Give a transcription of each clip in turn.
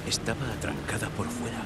Estaba atrancada por fuera.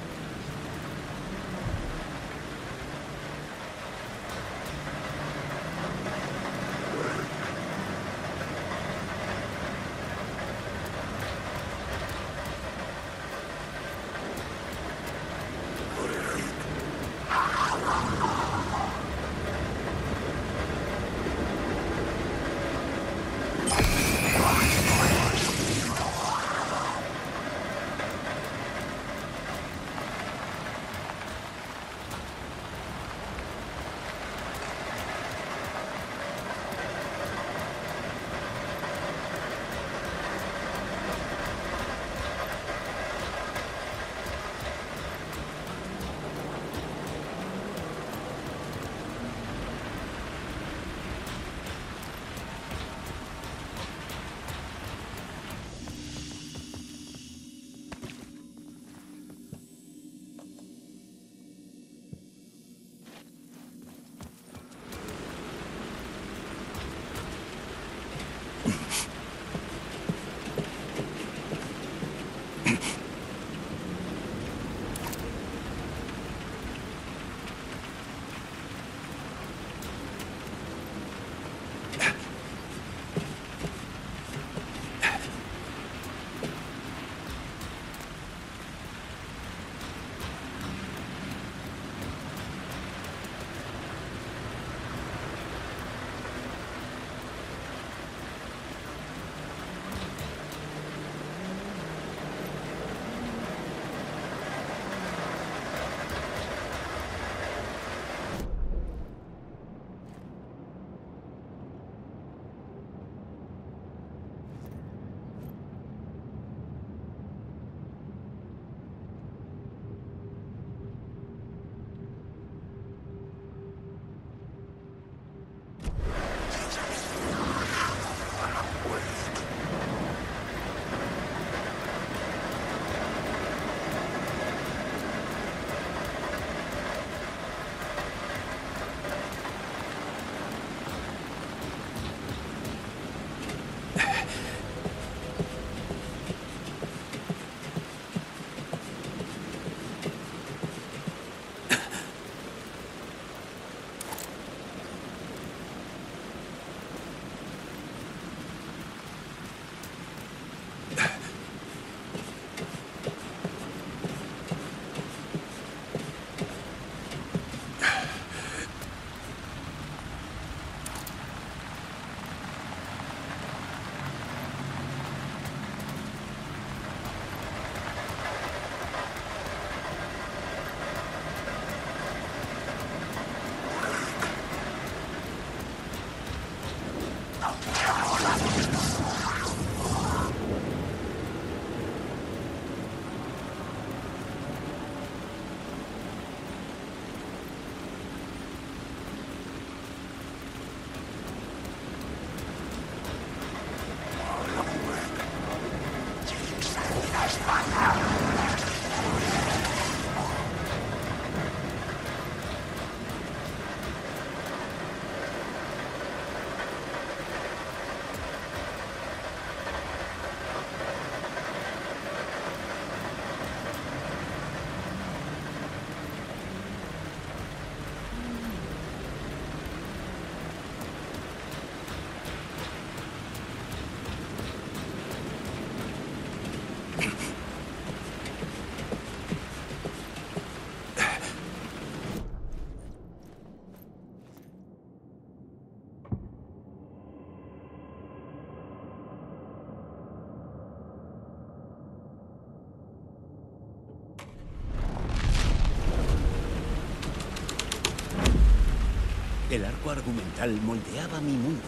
El arco argumental moldeaba mi mundo.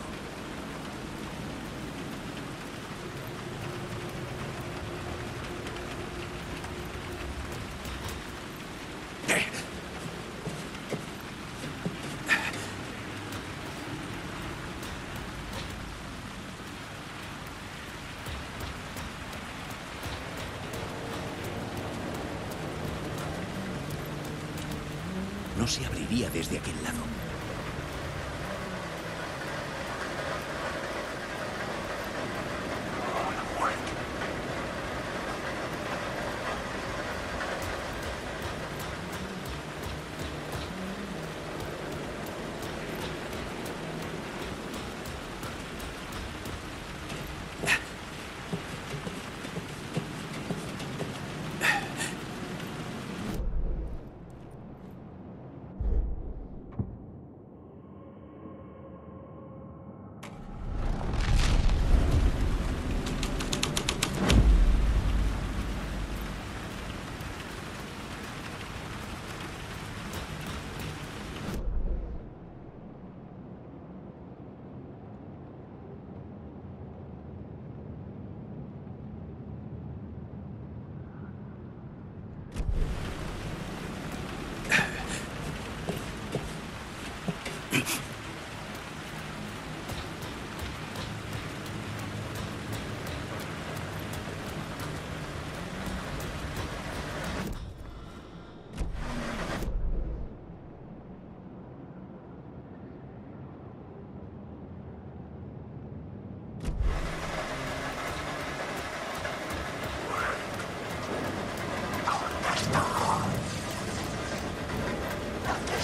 No se abriría desde aquel lado.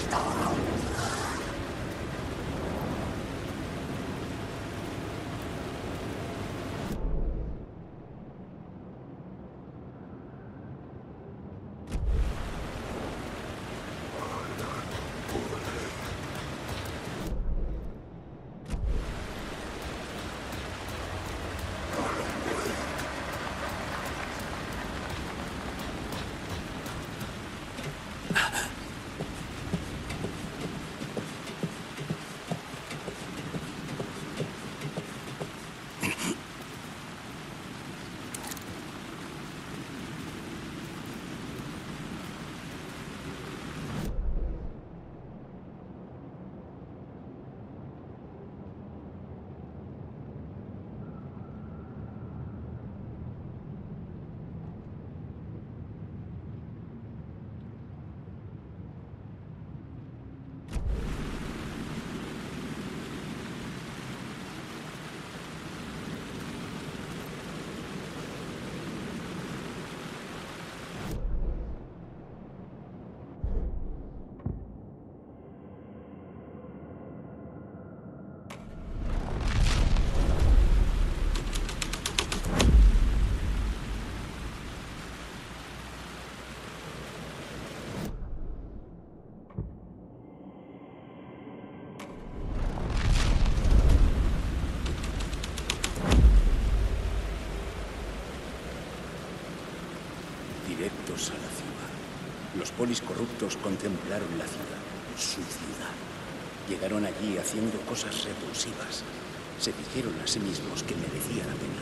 Directos a la ciudad. Los polis corruptos contemplaron la ciudad, su ciudad. Llegaron allí haciendo cosas repulsivas. Se dijeron a sí mismos que merecía la pena.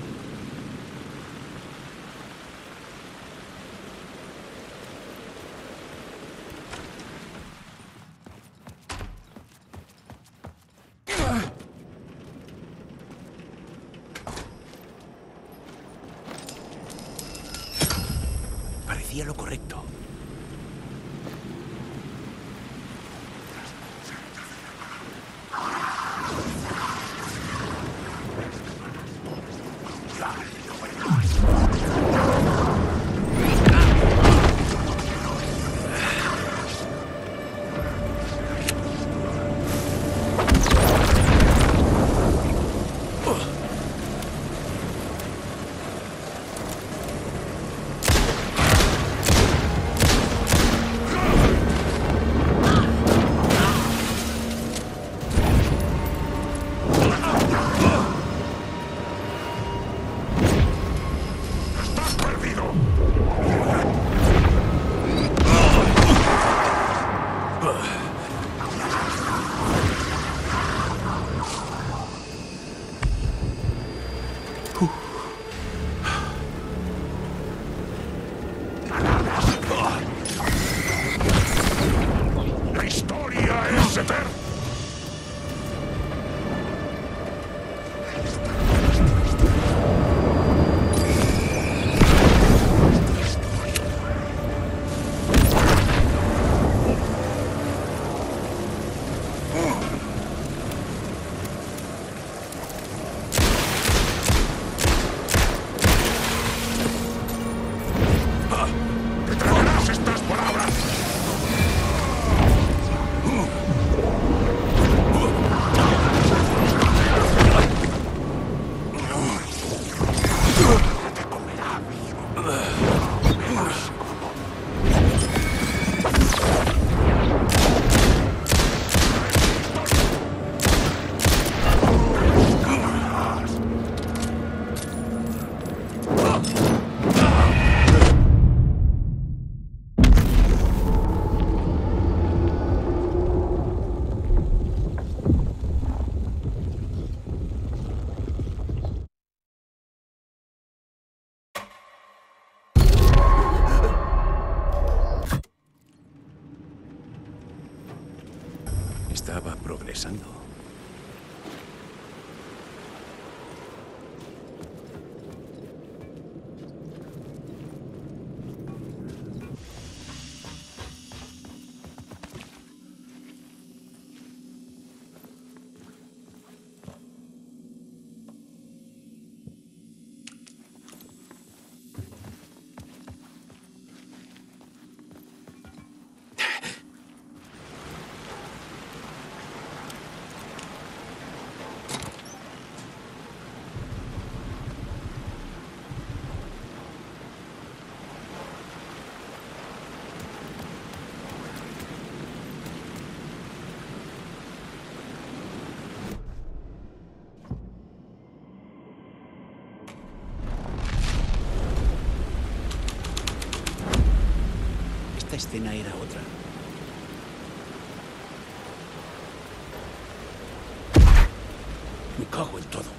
Parecía lo correcto. La historia es eterna. Retraerás estas palabras. Te comerá vivo. Estaba progresando. escena era otra. Me cago en todo.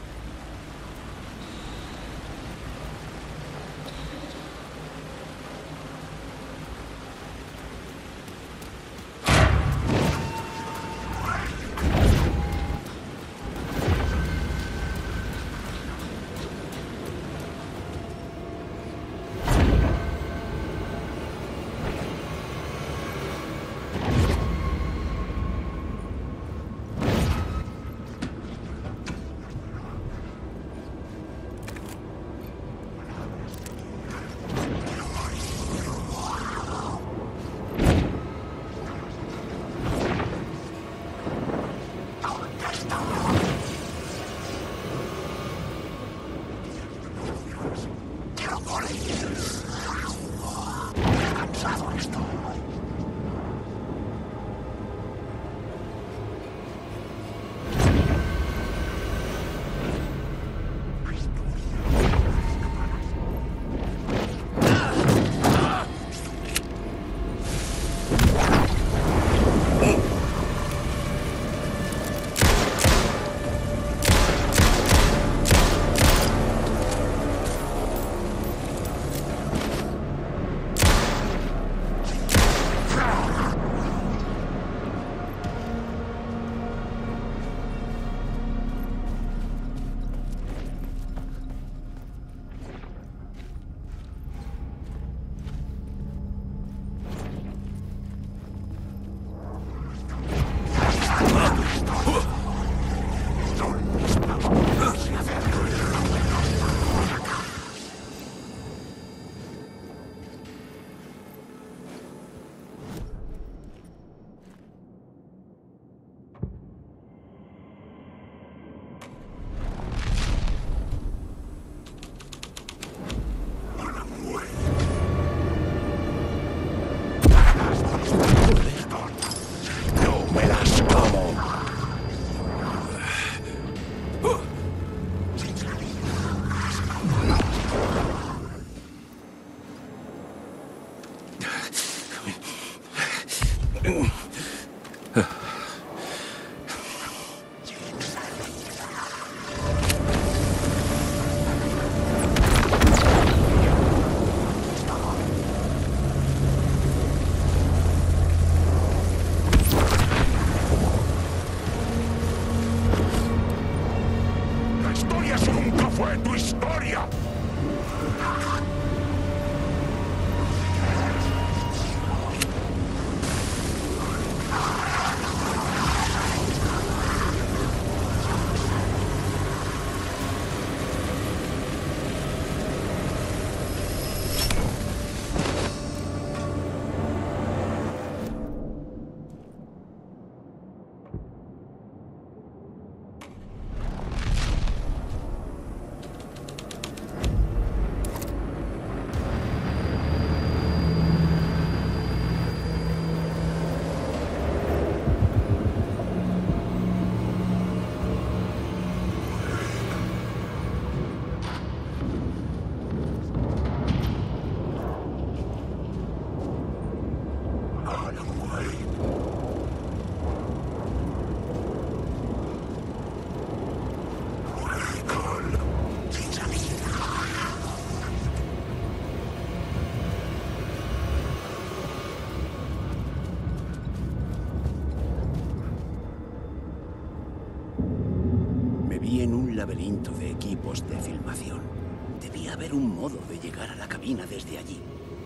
Laberinto de equipos de filmación. Debía haber un modo de llegar a la cabina desde allí.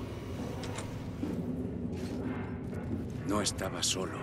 No estaba solo.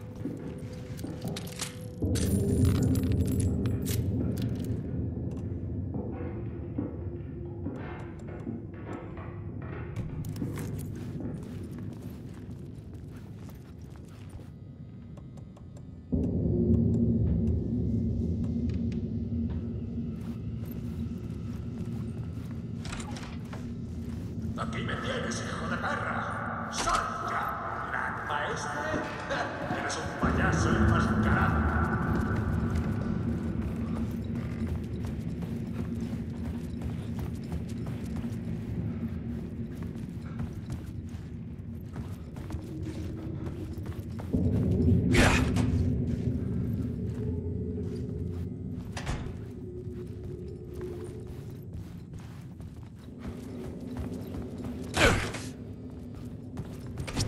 Aquí me tienes, hijo de perra. ¡Soy ya! ¿Gran maestre? Eres un payaso enmascarado.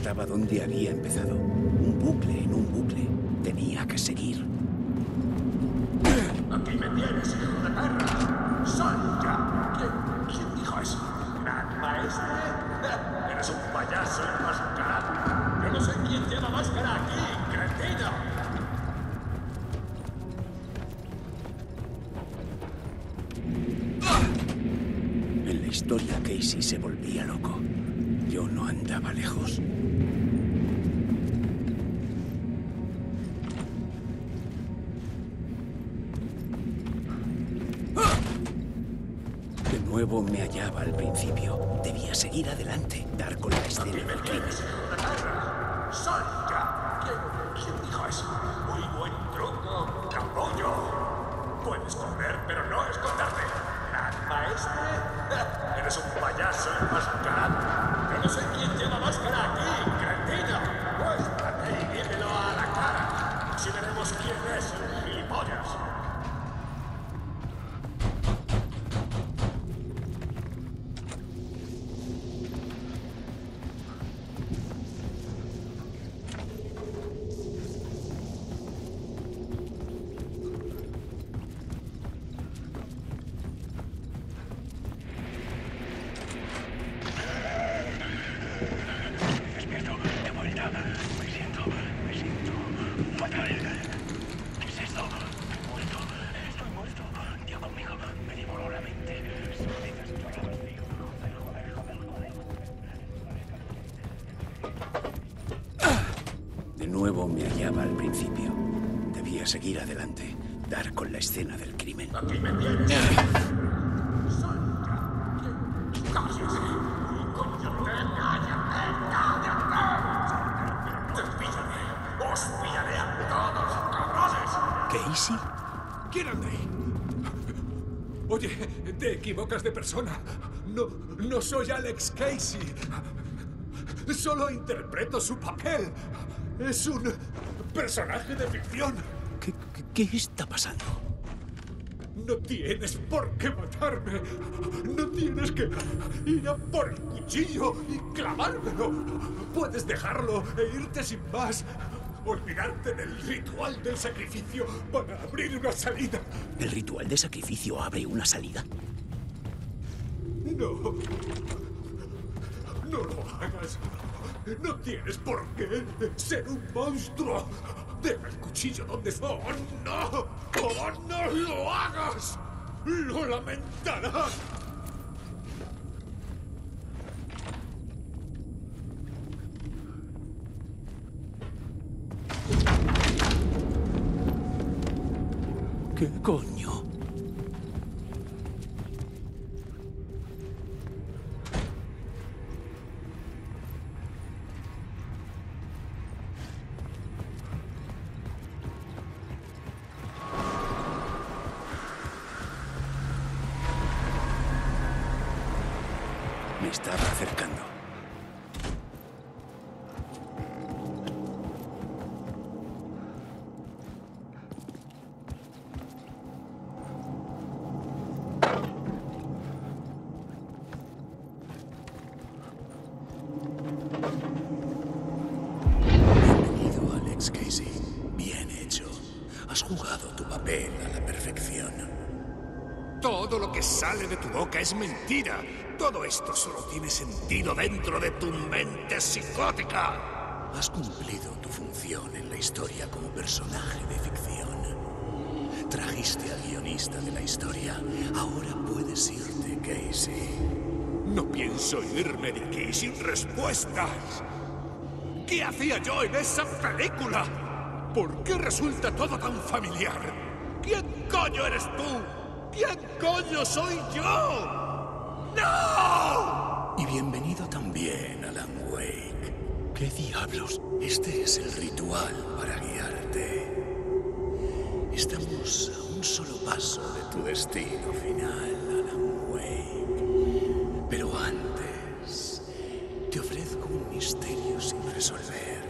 estaba donde había empezado. Un bucle en un bucle. Tenía que seguir. Aquí me tienes, hijo de perra. ¡Sal ya! ¿Quién dijo eso? ¿Gran maestre? Eres un payaso enmascarado. Yo no sé quién lleva máscara aquí, cretino. En la historia, Casey se volvía loco. Yo no andaba lejos. De nuevo me hallaba al principio. Debía seguir adelante, dar con la escena del crimen. ¡Sal ya! ¿Quién dijo eso? Muy buen truco, capullo. Puedes correr, pero no esconderte. ¿Gran maestre? Eres un payaso enmascarado. Yo no sé quién lleva máscara aquí, cretino. Muéstrate y dímelo a la cara. Así veremos quién es el gilipollas. De nuevo me hallaba al principio. Debía seguir adelante, dar con la escena del crimen. Aquí me tienes. ¡Sal ya! ¡Cállate! ¡Coño! ¡Cállate! ¡Cállate! ¡Te pillaré! ¡Os pillaré a todos, cabrones! ¿Casey? ¿Quién anda ahí? Oye, te equivocas de persona. No soy Alex Casey. Solo interpreto su papel. Es un personaje de ficción. ¿Qué está pasando? No tienes por qué matarme. No tienes que ir a por el cuchillo y clavármelo. Puedes dejarlo e irte sin más. Olvidarte del ritual del sacrificio para abrir una salida. ¿El ritual de sacrificio abre una salida? No. No lo hagas. No tienes por qué ser un monstruo. Deja el cuchillo donde está. ¡Oh, no! ¡Oh, no lo hagas! ¡Lo lamentarás! ¿Qué coño? Me estaba acercando. Bienvenido, Alex Casey. Bien hecho. Has jugado tu papel a la perfección. Todo lo que sale de tu boca es mentira. Todo esto solo tiene sentido dentro de tu mente psicótica. Has cumplido tu función en la historia como personaje de ficción. Trajiste al guionista de la historia. Ahora puedes irte, Casey. No pienso irme de aquí sin respuestas. ¿Qué hacía yo en esa película? ¿Por qué resulta todo tan familiar? ¿Quién coño eres tú? ¿Quién coño soy yo? ¡No! Y bienvenido también, Alan Wake. ¿Qué diablos? Este es el ritual para guiarte. Estamos a un solo paso de tu destino final, Alan Wake. Pero antes, te ofrezco un misterio sin resolver.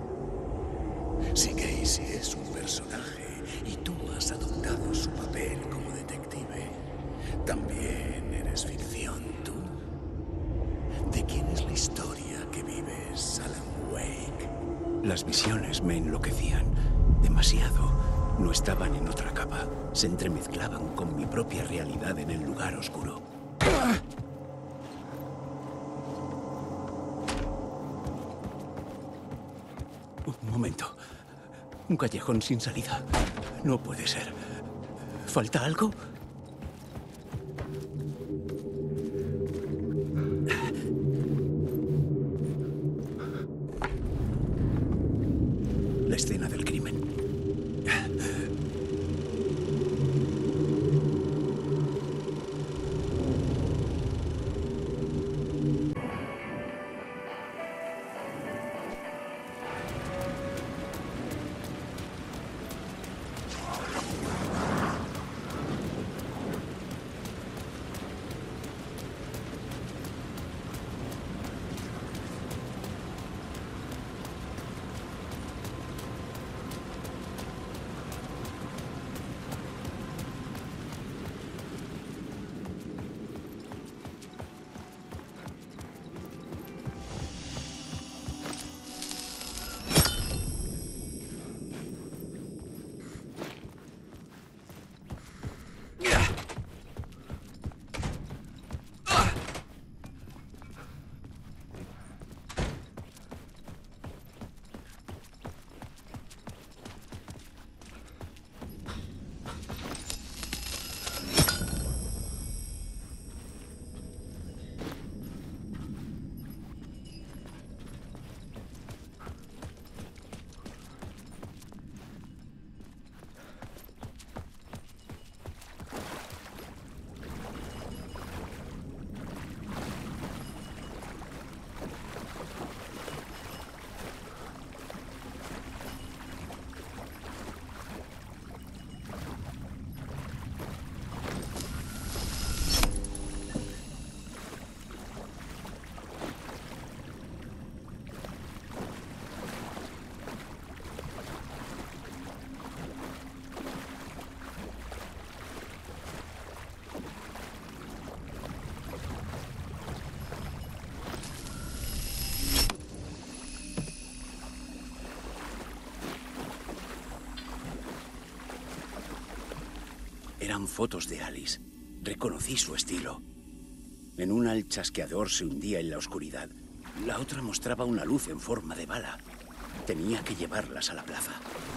Si Casey es un personaje y tú has adoptado su papel como detective, ¿también eres ficción tú? ¿De quién es la historia que vives, Alan Wake? Las visiones me enloquecían. Demasiado. No estaban en otra capa. Se entremezclaban con mi propia realidad en el lugar oscuro. Un momento. Un callejón sin salida. No puede ser. ¿Falta algo? La escena del crimen. Eran fotos de Alice. Reconocí su estilo. En una el chasqueador se hundía en la oscuridad. La otra mostraba una luz en forma de bala. Tenía que llevarlas a la plaza.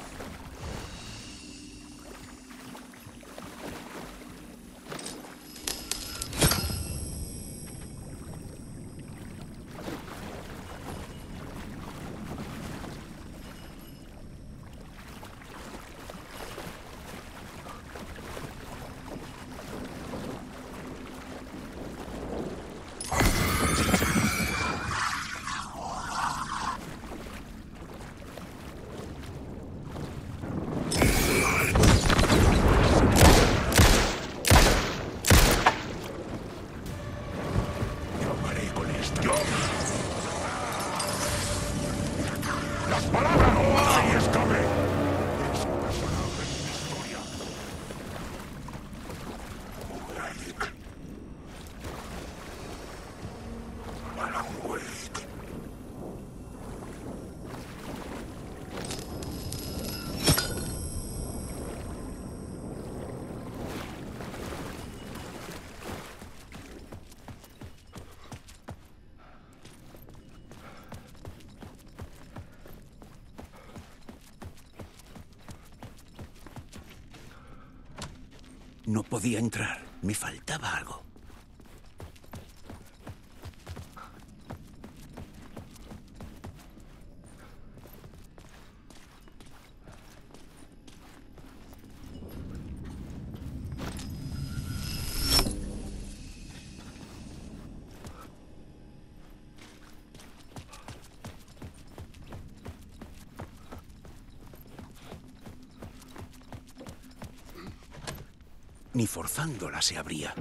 No podía entrar. Me faltaba algo. Ni forzándola se abría.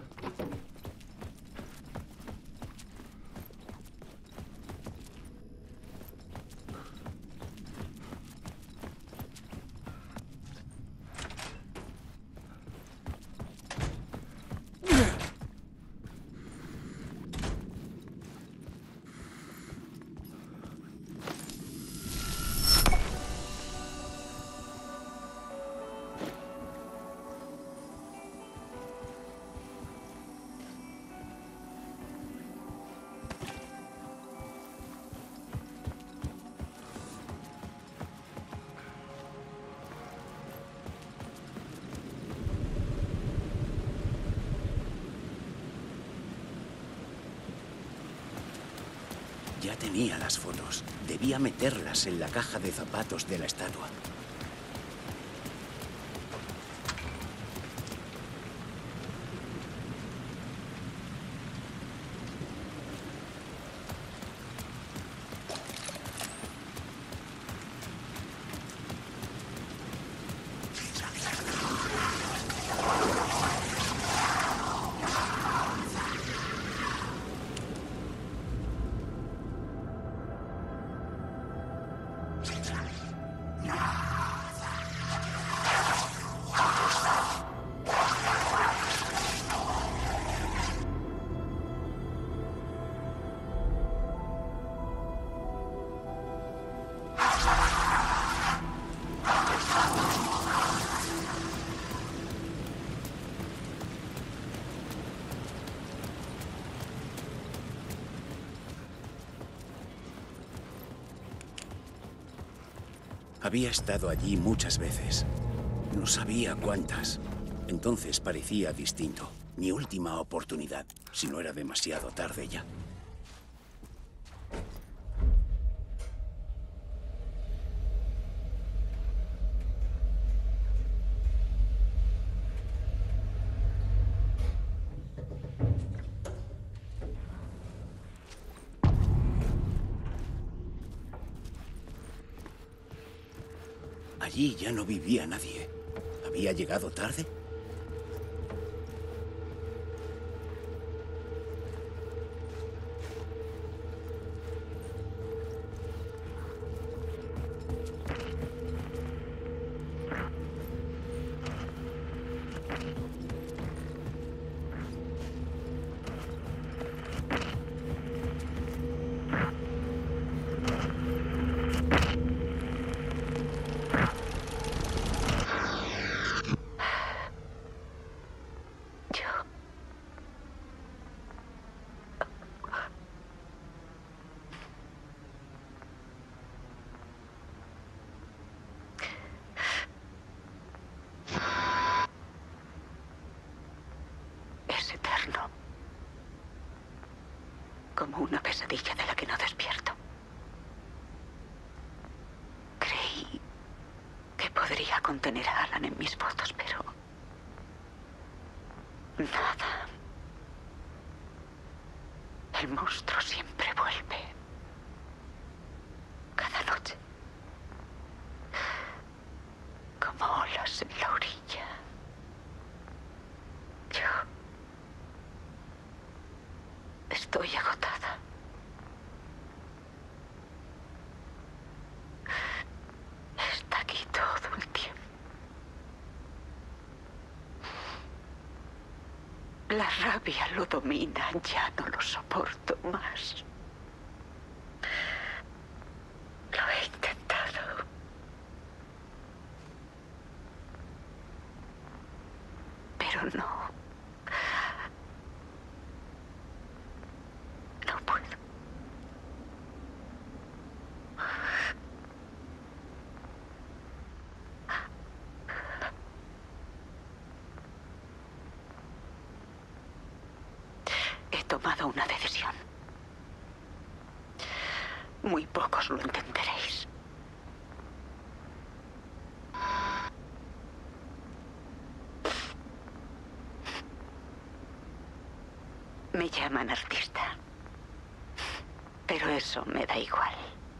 Ya tenía las fotos. Debía meterlas en la caja de zapatos de la estatua. Había estado allí muchas veces. No sabía cuántas. Entonces parecía distinto. Mi última oportunidad, si no era demasiado tarde ya. Allí ya no vivía nadie. ¿Había llegado tarde? Es eterno. Como una pesadilla de la que no despierto. Creí que podría contener a Alan en mis fotos, pero... nada. El monstruo siempre vuelve. Cada noche. Como olas en la orilla. Yo... estoy agotada. Está aquí todo el tiempo. La rabia lo domina, ya no lo soporto más. Lo he intentado. Pero no. No puedo. He tomado una decisión. Muy pocos lo entenderéis. Me llaman artista. Pero eso me da igual.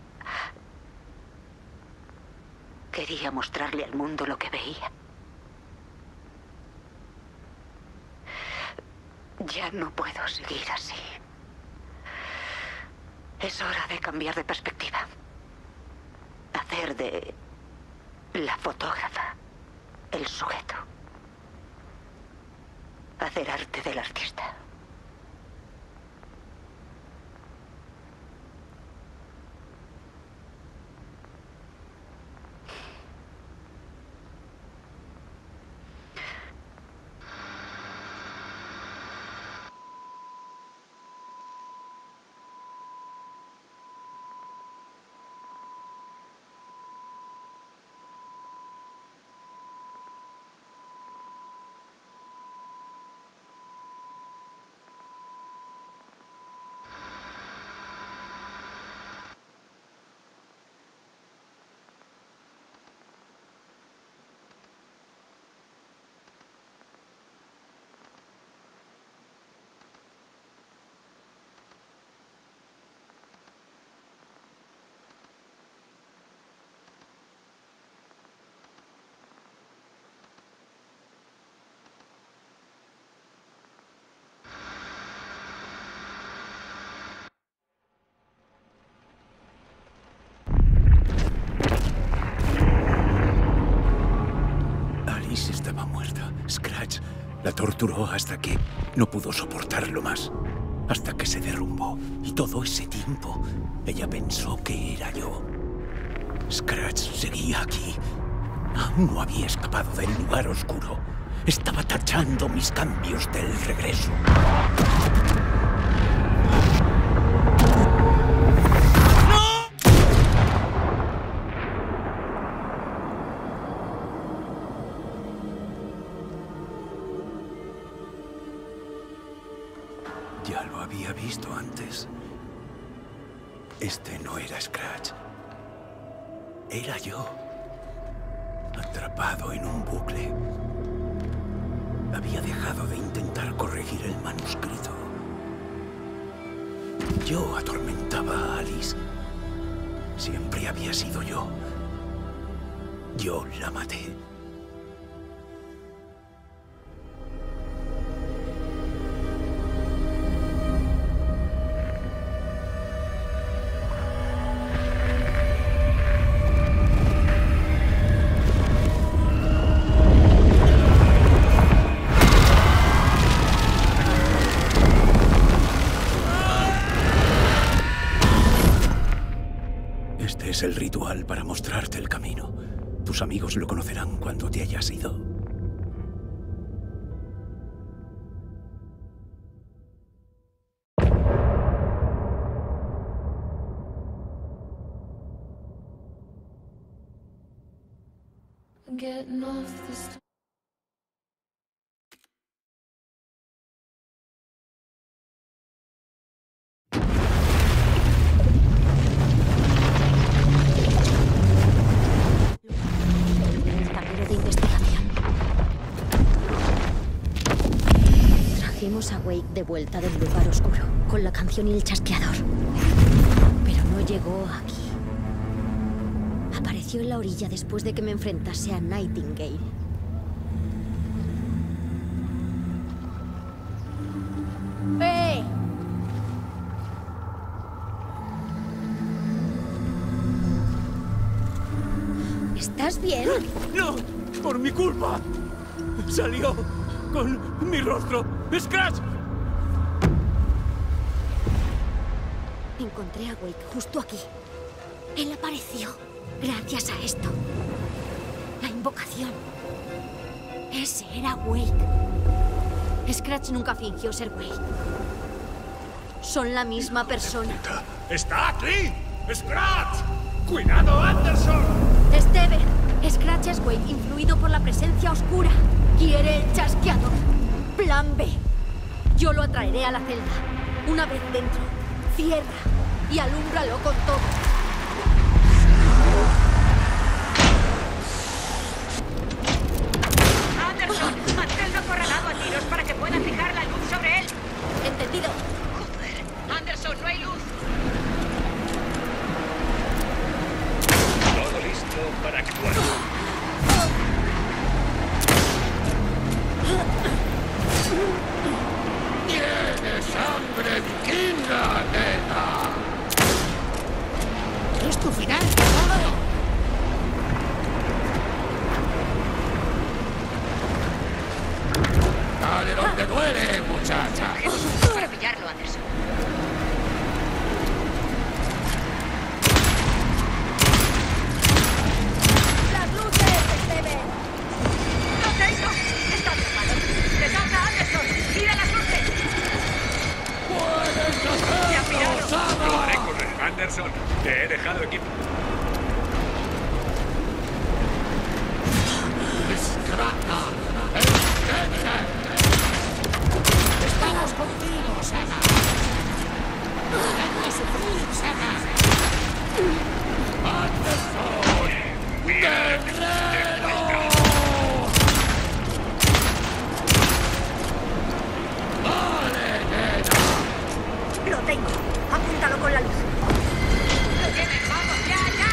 Quería mostrarle al mundo lo que veía. Ya no puedo seguir así. Es hora de cambiar de perspectiva. Hacer de la fotógrafa el sujeto. Hacer arte del artista. Alice estaba muerta. Scratch la torturó hasta que no pudo soportarlo más. Hasta que se derrumbó. Y todo ese tiempo, ella pensó que era yo. Scratch seguía aquí. Aún no había escapado del lugar oscuro. Estaba tachando mis cambios del regreso. Ya lo había visto antes. Este no era Scratch. Era yo. Atrapado en un bucle. Había dejado de intentar corregir el manuscrito. Yo atormentaba a Alice. Siempre había sido yo. Yo la maté. Este es el ritual para mostrarte el camino. Tus amigos lo conocerán cuando te hayas ido. Getting off this. Tablero de investigación. Trajimos a Wake de vuelta del lugar oscuro, con la canción y el chasqueador. Pero no llegó aquí. Apareció en la orilla después de que me enfrentase a Nightingale. ¡Eh! ¿Estás bien? ¡No! ¡Por mi culpa! ¡Salió con mi rostro! ¡Scratch! Encontré a Wake justo aquí. Él apareció gracias a esto. La invocación. Ese era Wake. Scratch nunca fingió ser Wake. Son la misma persona. ¡Está aquí! ¡Scratch! ¡Cuidado, Anderson! Steven, Scratch es Wake influido por la presencia oscura. Quiere el chasqueador. Plan B. Yo lo atraeré a la celda. Una vez dentro, cierra y alúmbralo con todo. Anderson, manténlo acorralado a tiros para que pueda fijar la luz sobre él. ¿Entendido? Joder, Anderson, no hay luz. Todo listo para actuar. ¡Tienes sangre vikinga, nena! ¿Es tu final? ¡Dale donde duele, muchacha! Para pillarlo, Anderson. ¡Las luces, Steven! ¡Lo tengo! ¡Está atrapado! ¡Le toca a Anderson! ¡Mira las luces! ¡Puedes ¡Se ha pirado! hacerlo, Lo haré Sama! correr, Anderson. Te he dejado equipo. ¡Discrata! Estamos contigo, Sama. Deja sufrir, Sama. ¡Anderson! ¡Guerrero! ¡Vale, nena! ¡Lo tengo! ¡Apúntalo con la luz! ¡Lo tienes! ¡Vamos! ¡Ya, ya!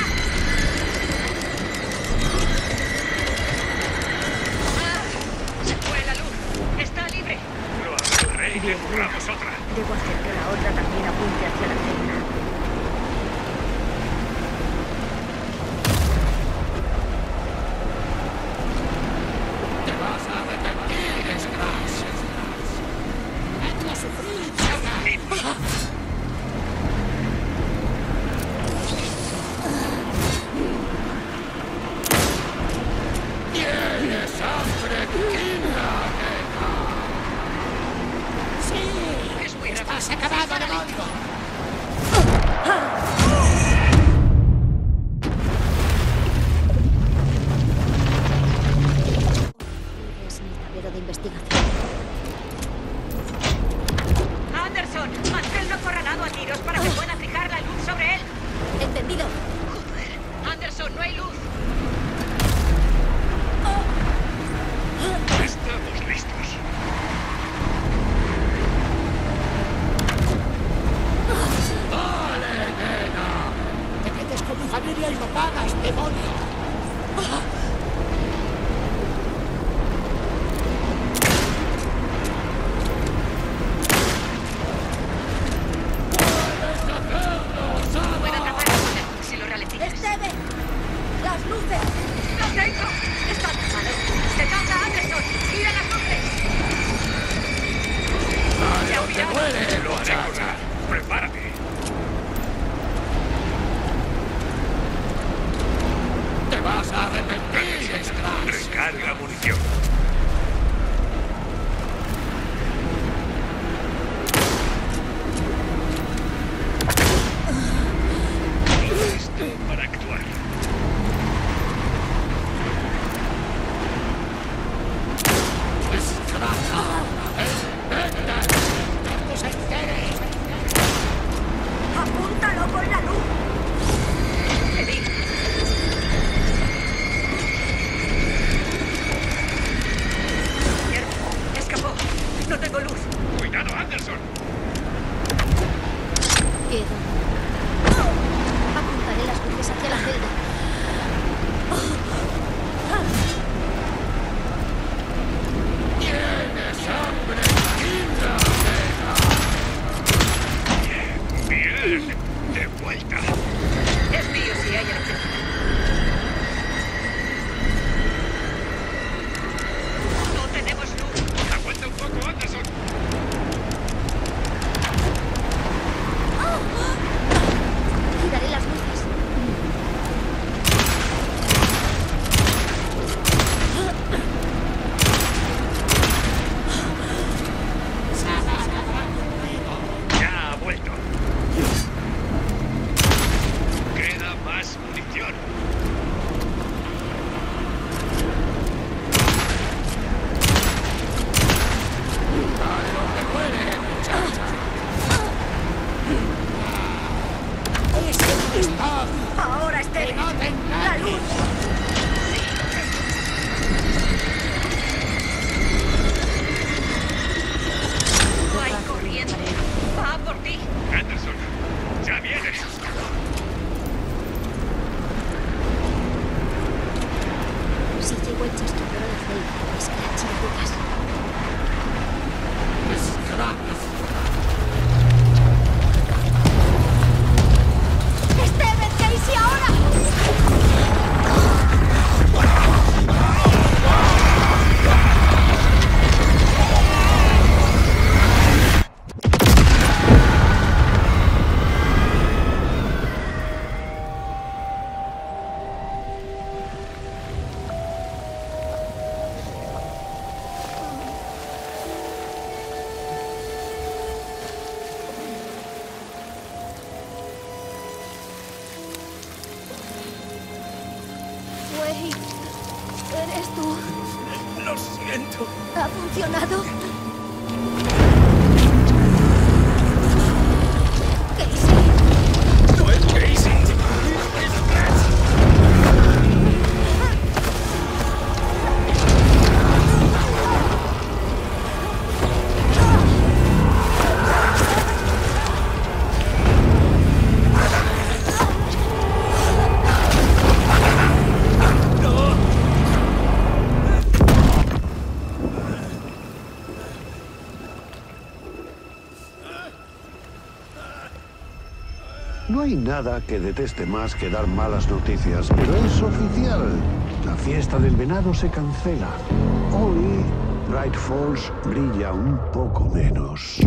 ¡Se fue la luz! ¡Está libre! Lo agarraré y le borramos otra. Debo hacer que la otra también apunte hacia la celda. has acabado, demonio! Es mi tablero de investigación. Anderson, manténlo acorralado a tiros para que pueda fijar la luz sobre él. Entendido. Joder, Anderson, no hay luz. Estamos listos. ¡Vale, nena! Te metes con mi familia y lo pagas, demonio. Puedo atrapar a Joder si lo ralentizas. ¡Steven! ¡Las luces! ¡Lo tengo! ¡Está atrapado! ¡Se caza Anderson! ¡Mira las luces! ¡Ya ¡Te muere, Lo haré, muchacha! Connor. Prepárate. ¡Te vas a arrepentir, Scratch! Recarga munición. Listo para actuar. ¡Scratch! ¡Venga! ¡No se entere! ¡Apúntalo con la luz! Eddie. Mierda, escapó. No tengo luz. Cuidado, Anderson. Quedo. Apuntaré las luces hacia la celda. ¡Tienes hambre, linda nena! Bien. De vuelta. Es mío si hay electricidad. No tenemos luz. Aguanta un poco, Anderson. Giraré las luces. Ya ha vuelto. Queda más munición. Ahora, Steven. La luz. Vai corriendo. Va por ti. Anderson, ya vienes. Si llego el chasquidor a la celda, Scratch y Lucas. ¡Steven, Casey, ahora! Wade, ¿eres tú? Lo siento. ¿Ha funcionado? Casey, No es Casey. Es Scratch. No hay nada que deteste más que dar malas noticias, pero es oficial. La fiesta del venado se cancela. Hoy, Bright Falls brilla un poco menos.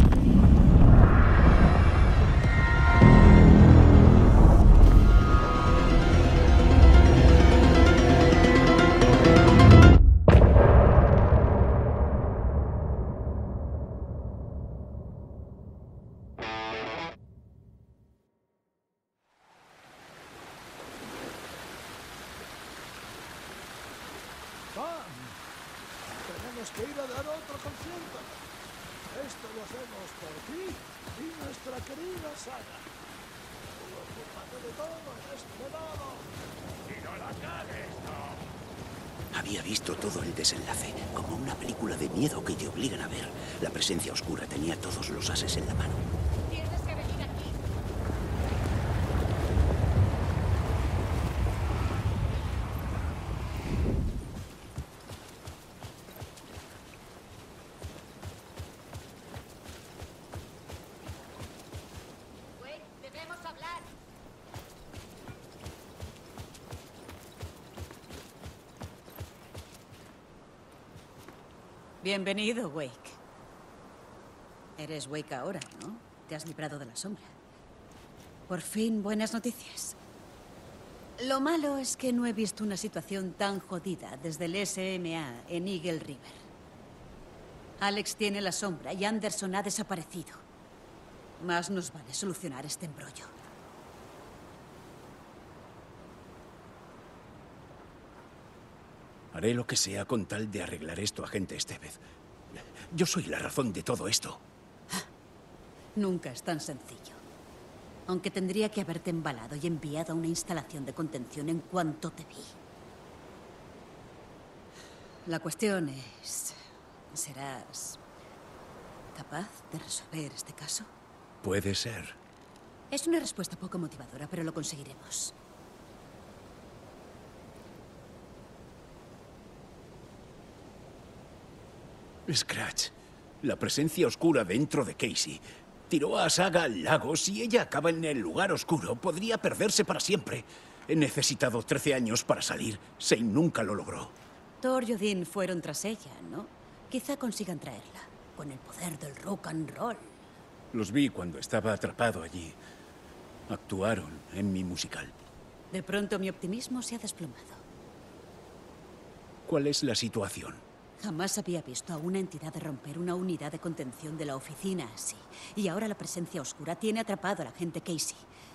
tenemos que ir a dar otro concierto. Esto lo hacemos por ti y nuestra querida Saga. Ocúpate de todo en este lado. ¡Y no la cagues, no! Había visto todo el desenlace, como una película de miedo que te obligan a ver. La presencia oscura tenía todos los ases en la mano. Tienes que venir aquí. Wade, debemos hablar. Bienvenido, Wake. Eres Wake ahora, ¿no? Te has librado de la sombra. Por fin, buenas noticias. Lo malo es que no he visto una situación tan jodida desde el SMA en Eagle River. Alex tiene la sombra y Anderson ha desaparecido. Más nos vale solucionar este embrollo. Haré lo que sea con tal de arreglar esto, agente Estevez. Yo soy la razón de todo esto. Nunca es tan sencillo. Aunque tendría que haberte embalado y enviado a una instalación de contención en cuanto te vi. La cuestión es... ¿serás capaz de resolver este caso? Puede ser. Es una respuesta poco motivadora, pero lo conseguiremos. Scratch, la presencia oscura dentro de Casey tiró a Saga al lago. Si ella acaba en el lugar oscuro, podría perderse para siempre. He necesitado 13 años para salir. Zane nunca lo logró. Thor y Odin fueron tras ella, ¿no? Quizá consigan traerla, con el poder del rock and roll. Los vi cuando estaba atrapado allí. Actuaron en mi musical. De pronto mi optimismo se ha desplomado. ¿Cuál es la situación? Jamás había visto a una entidad romper una unidad de contención de la oficina así. Y ahora la presencia oscura tiene atrapado al agente Casey.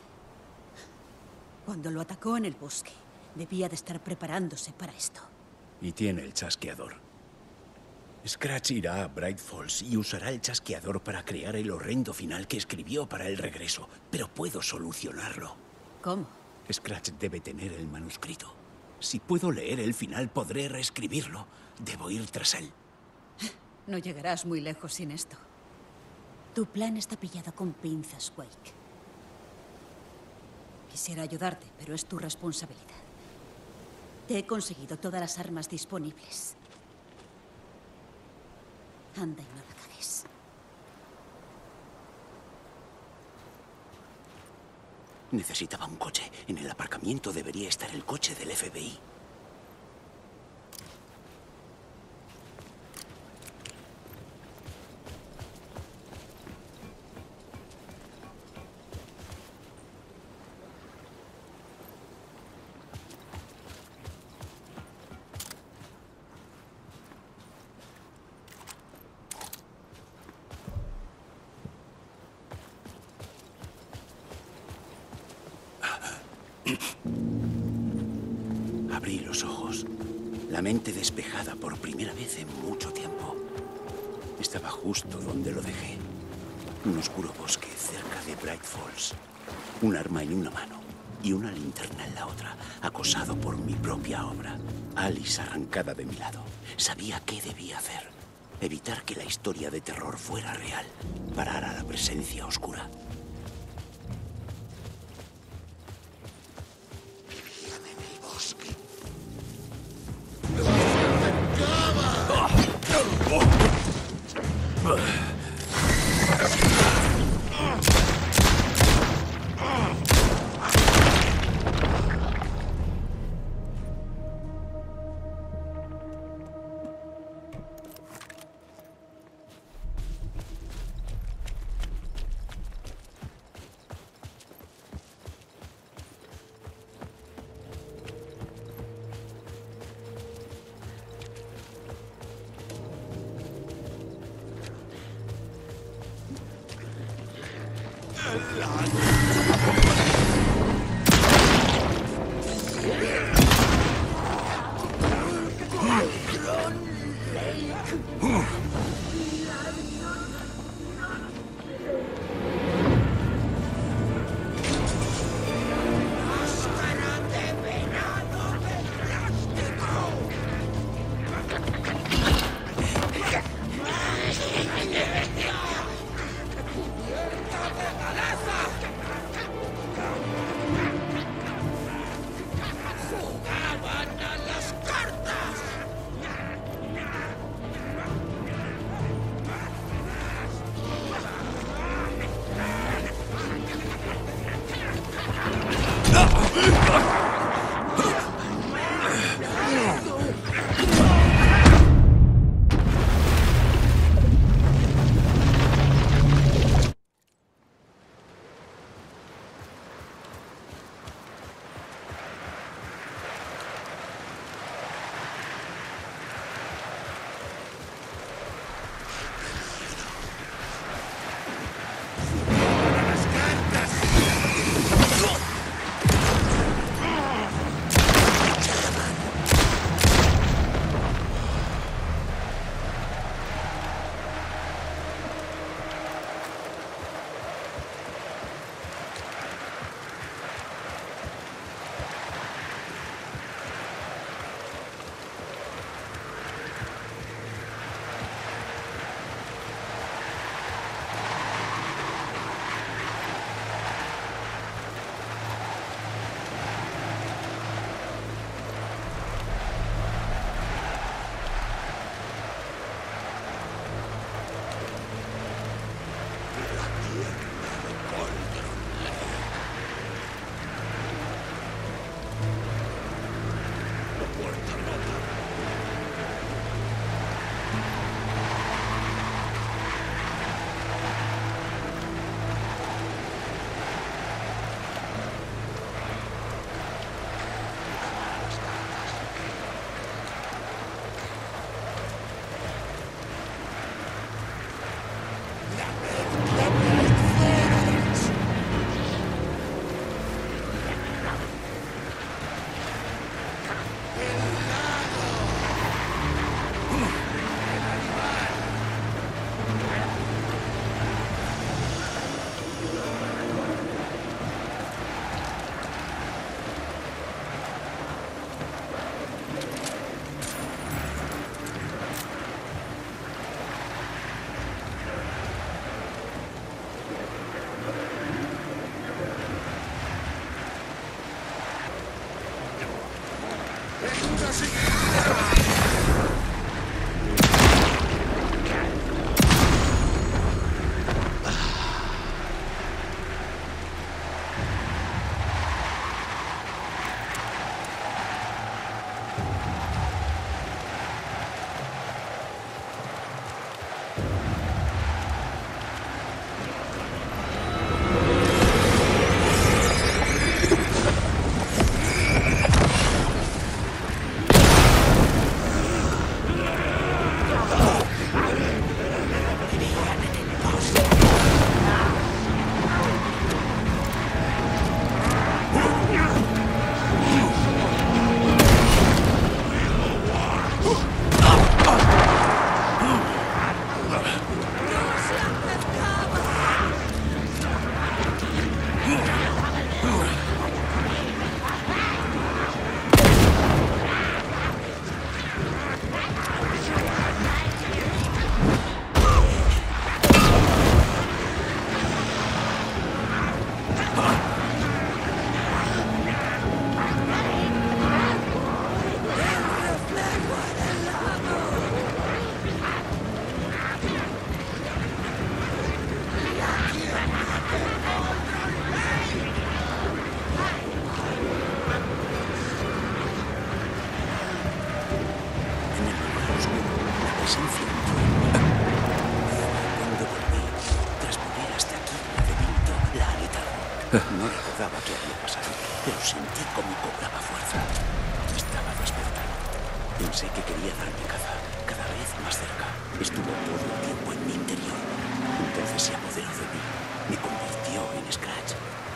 Cuando lo atacó en el bosque, debía de estar preparándose para esto. Y tiene el chasqueador. Scratch irá a Bright Falls y usará el chasqueador para crear el horrendo final que escribió para el regreso. Pero puedo solucionarlo. ¿Cómo? Scratch debe tener el manuscrito. Si puedo leer el final, podré reescribirlo. Debo ir tras él. No llegarás muy lejos sin esto. Tu plan está pillado con pinzas, Wake. Quisiera ayudarte, pero es tu responsabilidad. Te he conseguido todas las armas disponibles. Anda y no la cagues. Necesitaba un coche. En el aparcamiento debería estar el coche del FBI. Abrí los ojos, la mente despejada por primera vez en mucho tiempo. Estaba justo donde lo dejé, un oscuro bosque cerca de Bright Falls. Un arma en una mano y una linterna en la otra, acosado por mi propia obra. Alice arrancada de mi lado. Sabía qué debía hacer. Evitar que la historia de terror fuera real. Parar a la presencia oscura. oscuro, la presencia entró en mí. Cuando volví, tras volver hasta aquí, la de Vinto, la aletargó. No recordaba qué había pasado, pero sentí cómo cobraba fuerza. Estaba despertando. Pensé que quería darme caza, cada vez más cerca. Estuvo todo el tiempo en mi interior. Entonces se apoderó de mí. Me convirtió en Scratch.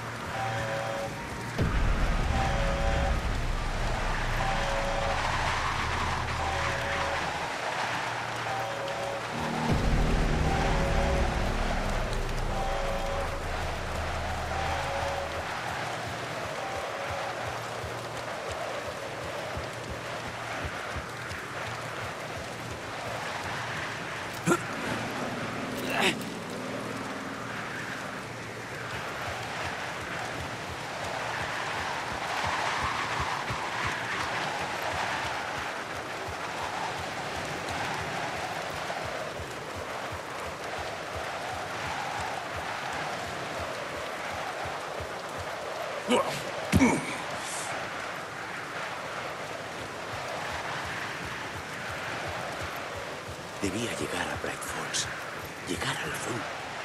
Debía llegar a Bright Falls, llegar al fondo.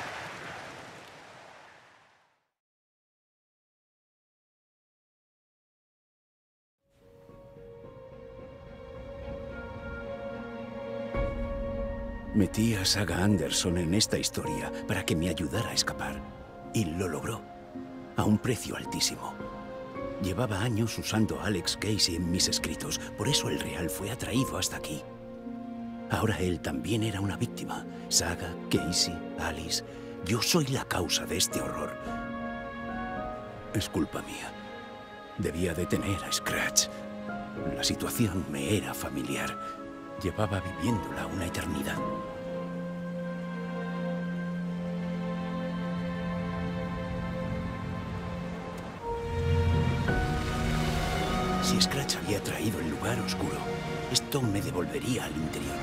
Metí a Saga Anderson en esta historia para que me ayudara a escapar. Y lo logró, a un precio altísimo. Llevaba años usando a Alex Casey en mis escritos, por eso el Real fue atraído hasta aquí. Ahora él también era una víctima. Saga, Casey, Alice. Yo soy la causa de este horror. Es culpa mía. Debía detener a Scratch. La situación me era familiar. Llevaba viviéndola una eternidad. Si Scratch había traído el lugar oscuro, esto me devolvería al interior.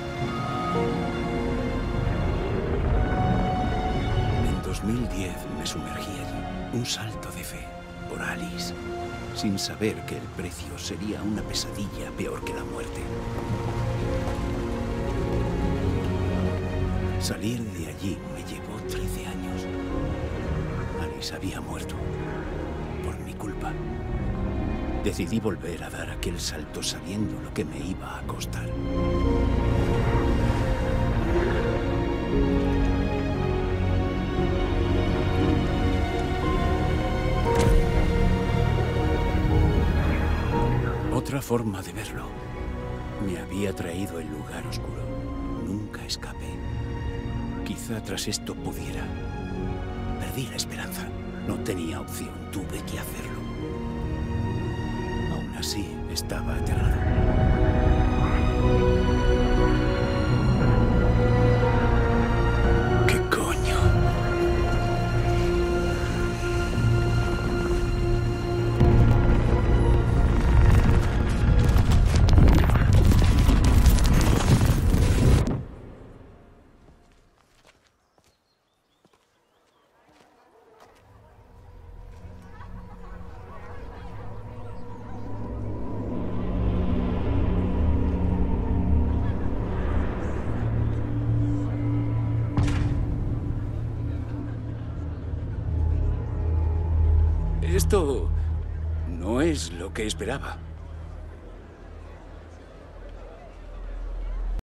En 2010 me sumergí allí, un salto de fe, por Alice, sin saber que el precio sería una pesadilla peor que la muerte. Salir de allí me llevó 13 años. Alice había muerto, por mi culpa. Decidí volver a dar aquel salto sabiendo lo que me iba a costar. Otra forma de verlo. Me había traído el lugar oscuro. Nunca escapé. Quizá tras esto pudiera. Perdí la esperanza. No tenía opción. Tuve que hacerlo. Así estaba aterrado. ¿Qué coño? Esto no es lo que esperaba.